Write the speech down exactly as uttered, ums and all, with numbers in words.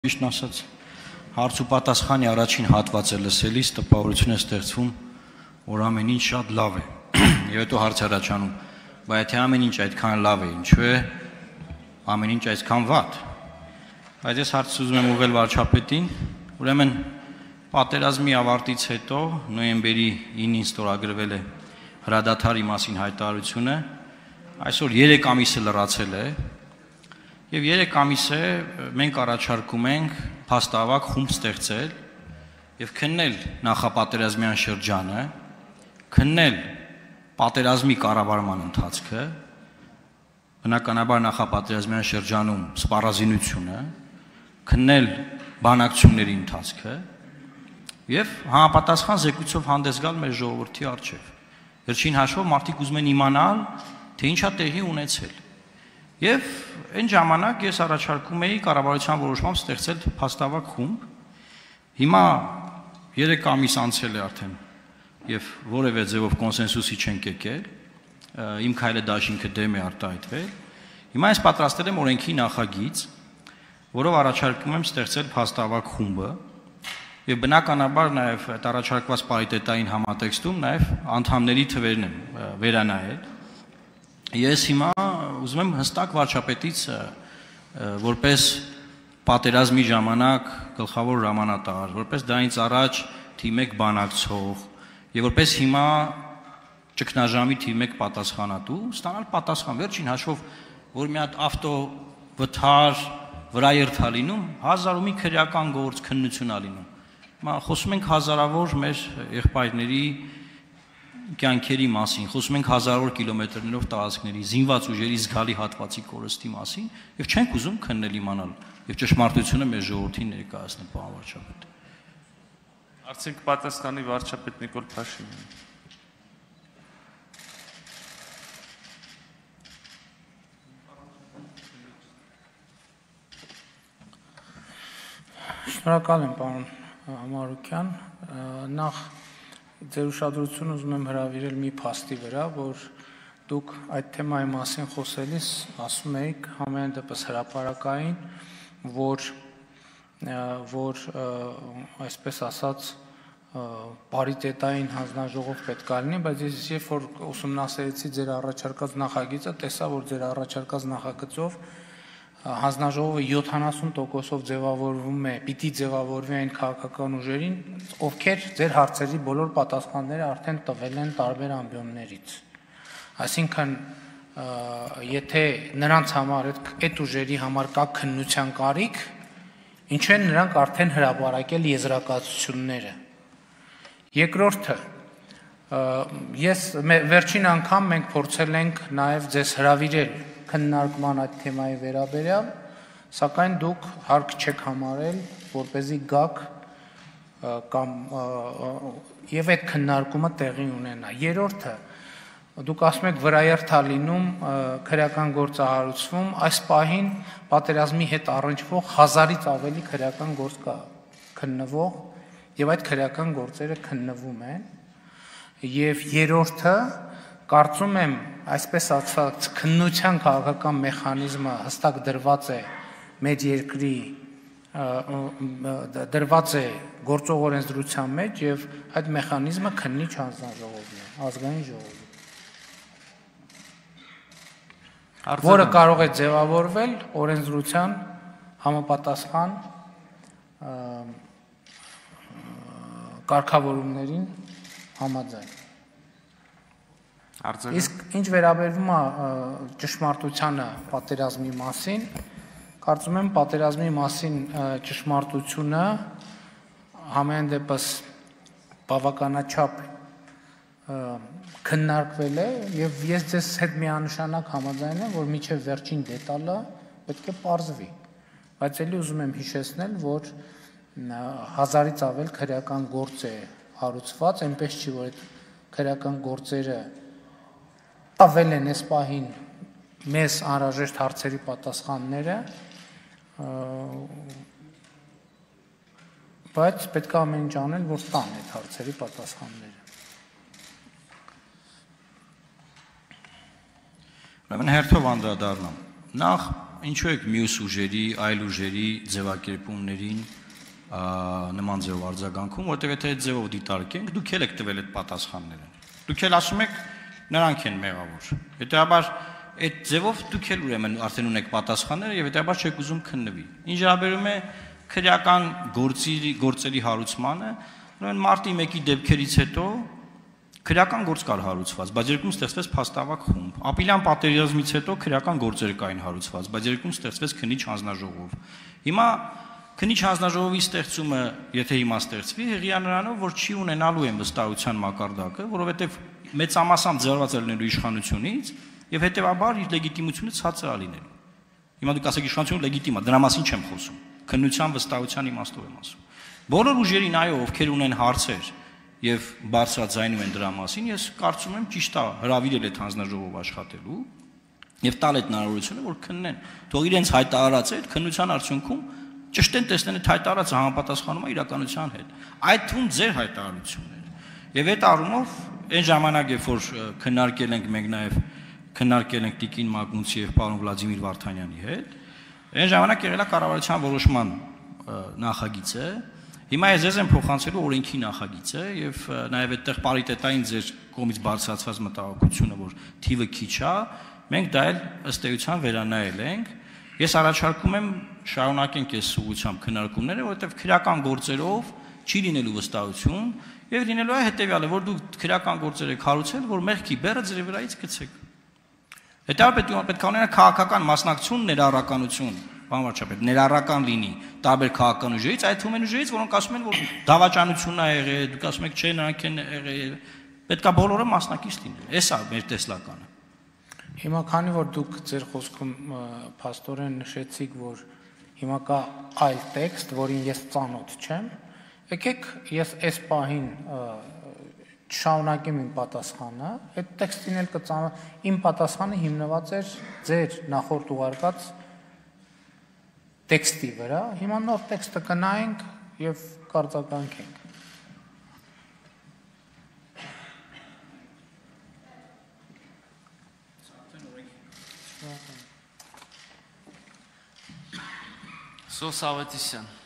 Ճիշտն ասած, հարց ու պատասխանի առաջին հատվածը լսելիս տպավորություն է ստեղծվում, որ ամեն ինչ շատ լավ է, եւ հետո հարց առաջանում, բայց եթե ամեն ինչ այդքան լավ է, ինչու է ամեն ինչ այսքան վատ։ Բայց ես հարցը ուզում եմ ուղղել վարչապետին, ուրեմն պատերազմի ավարտից հետո նոյեմբերի ինին ստորագրվել է հրադադարի մասին հայտարարությունը, այսօր երեք ամիսը լրացել է։ Եվ երեք ամիս է մենք առաջարկում ենք փաստավակ խումբ ստեղծել եւ քննել նախապատերազմյան շրջանը, քննել պատերազմի կառավարման ընթացքը, բնականաբար նախապատերազմյան շրջանում սպառազինությունը, քննել բանակցությունների ընթացքը եւ համապատասխան զեկույցով հանդես գալ մեր ժողովրդի առջեւ։ Վերջին հաշվով մարդիկ ուզում են իմանալ, թե ինչա տեղի ունեցել։ Եվ այն ժամանակ ես առաջարկում էի կառավարության որոշմամբ ստեղծել փաստավակ խումբ։ Հիմա երեք ամիս անցել է արդեն եւ որևէ ձևով կոնսենսուսի չենք եկել, իմ քայլը դաշինքը դեմ է արտահայտվել։ Հիմա ես պատրաստել եմ օրենքի նախագիծ, որով առաջարկում եմ ստեղծել փաստավակ խումբը եւ բնականաբար նաեւ այդ առաջարկված պարիտետային համատեքստում նաեւ անդամների թվերն եմ վերանայել։ Ես հիմա ուզում եմ հստակ վարչապետից որպես պատերազմի ժամանակ գլխավոր հրամանատար, որպես դրանից առաջ թիվ մեկ բանակցող եւ որպես հիմա ճգնաժամի թիվ մեկ պատասխանատու ստանալ պատասխան։ Վերջին հաշվով, որ մի հատ ավտո վթար վրա երթա լինում, հազար ու մի քրեական գործ քննություն ա լինում։ Հիմա խոսում ենք հազարավոր մեր եղբայրների կյանքերի մասին, խոսում ենք հազարավոր կիլոմետրներով տարածքների, զինված ուժերի զգալի հատվածի կորստի մասին եւ չենք ուզում քննել իմանալ եւ ճշմարտությունը մեր ժողովրդին ներկայացնել, պարոն վարչապետ։ Արդյոք պատասխանի վարչապետ Նիկոլ Փաշինյանը։ Շնորհակալ եմ, պարոն Համարուկյան, նախ ձեր ուշադրությունը ուզում եմ հրավիրել մի փաստի վրա, որ դուք այդ թեմայի մասին խոսելիս ասում եք համեն դեպս հրապարակային, որ որ այսպես ասած պարիտետային հանձնաժողով պետք է լինի, բայց ես երբ որ ուսումնասիրեցի ձեր առաջարկած նախագիծը, տեսա, որ ձեր առաջարկած նախագծով հանձնաժողովը յոթանասուն տոկոսով ձևավորվում է, պիտի ձևավորվի այն քաղաքական ուժերին, ովքեր ձեր հարցերի բոլոր պատասխանները արդեն տվել են տարբեր ամբիոններից։ Այսինքն, եթե նրանց համար այդ ուժերի համար կա քննության կարիք, ինչու են նրանք արդեն հրապարակել եզրակացությունները։ Երկրորդը, ես վերջին անգամ մենք փորձել ենք նաև ձեզ հրավիրել քննարկման այդ թեմայի վերաբերյալ, սակայն դուք հարկ չեք համարել, որպեսզի գաք կամ եւ այդ քննարկումը տեղի ունենա։ Երրորդը, դուք ասում եք վրաերթ ա լինում, քրեական գործ ա հարուցվում, այս պահին պատերազմի հետ առնչվող հազարից ավելի քրեական գործ կա քննվող եւ այդ քրեական գործերը քննվում են։ Եվ երրորդը, կարծում եմ, այսպես ասած, քննության քաղաքական մեխանիզմը հստակ դրված է մեր երկրի դրված է գործող օրենսդրության մեջ եւ այդ մեխանիզմը քննիչ հանձնաժողովն է, ազգային ժողովը, որը կարող է ձևավորվել օրենսդրության համապատասխան կարգավորումներին համաձայն։ Իսկ ինչ վերաբերվում է ճշմարտությանը պատերազմի մասին, կարծում եմ պատերազմի մասին ճշմարտությունը համեն դեպս բավականաչափ քննարկվել է եւ ես ձեզ հետ միանշանակ համաձայն եմ, որ մինչեւ վերջին դետալը պետք է պարզվի, բայց ելի ուզում եմ հիշեցնել, որ հազարից ավել քրեական գործ է հարուցված, այնպես չի, որ այդ քրեական գործերը տվել են այս պահին մեզ անհրաժեշտ հարցերի պատասխանները, բայց պետք է ամեն ինչ անել, որ տան այդ հարցերի պատասխանները։ Ուրեմն հերթով անդրադառնամ։ Նախ ինչու եք մյուս ուժերի, այլ ուժերի ձևակերպումներին նման ձևով արձագանքում, որտեղ եթե այդ ձևով դիտարկենք, դուք եք տվել այդ պատասխանները։ Դուք էլ ասում եք, նրանք են մեղավոր։ Հետեւաբար այդ ձևով դուք էլ ուրեմն արդեն ունեք պատասխանները եւ հետեւաբար չեք ուզում քննվի։ Ինչ վերաբերում է քրեական գործերի գործերի հարուցմանը, ուրեմն մարտի մեկի դեպքերից հետո քրեական գործ կար հարուցված, բայց երկում ստեղծվեց փաստավակ խումբ։ Ապիլյան պատերազմից հետո քրեական գործեր կային հարուցված, բայց երկում ստեղծվեց քննիչ հանձնաժողով։ Հիմա քննիչ հանձնաժողովի ստեղծումը, եթե հիմա ստեղծվի, հղիա նրանով, որ չի ունենալու են վստահության մակարդակը, որովհետև մեծամասամբ ձեռված է լինելու իշխանությունից եւ հետեւաբար իր լեգիտիմությունը ցածր է լինելու։ Հիմա դուք ասեք իշխանությունը լեգիտիմ է, դրա մասին չեմ խոսում։ Քննության վստահության իմաստով եմ ասում։ Բոլոր ուժերին այո, ովքեր ունեն հարցեր եւ բարձրաձայնում են դրա մասին, ես կարծում եմ ճիշտ է հրավիրել այդ հանձնաժողով աշխատելու եւ տալ այդ հնարավորությունը, որ քննեն։ Թող իրենց հայտարարած այդ քննության արդյունքում ճշտեն տեսնեն այդ հայտարարածը համապատասխանում է իրականության հետ։ Այդ թվում ձեր հայտարարությունն էր։ Եվ այդ առումով այն ժամանակ, երբ որ քննարկել ենք մենք նաեւ քննարկել ենք Տիկին Մագնուցի եւ պարոն Վլադիմիր Վարդանյանի հետ, այն ժամանակ եղել է կառավարության որոշման նախագիծը։ Հիմա ես ձեզ եմ փոխանցելու օրենքի նախագիծը եւ նաեւ այդտեղ պարիտետային ձեր կողմից բարձրացված մտահոգությունը, որ թիվը քիչ է, մենք դա էլ ըստ էության վերանայել ենք։ Ես առաջարկում եմ շարունակենք այս ուղղությամբ քննարկումները, որովհետեւ քրեական գործերով չի լինելու վստահություն եւ լինելու է հետեւյալը, որ դուք քրեական գործեր եք հարուցել, որ մեղքի բեռը ձեր վրայից գցեք։ Հետո պետք է ունենա քաղաքական մասնակցություն, ներառականություն, բան վարչապետ, ներառական լինի տարբեր քաղաքական ուժերից, այդ թվում են ուժերից, որոնք ասում են, որ դավաճանությունն է եղել, դուք ասում եք, չէ, նրանք են եղել, պետք է բոլորը մասնակից լինեն։ Էս է մեր տեսլականը։ Հիմա քանի որ դուք ձեր խոսքում փաստորեն նշեցիք, որ հիմա կա այլ տեքստ, որին ես ծանոթ չեմ, եկեք ես այս պահին շարունակեմ իմ պատասխանը, այդ տեքստին էլ կծանոթ, իմ պատասխանը հիմնված էր ձեր նախորդ ուղարկած տեքստի վրա, հիմա նոր տեքստը կնայենք եւ կարձագանքենք։ Սոս Ավետիսյան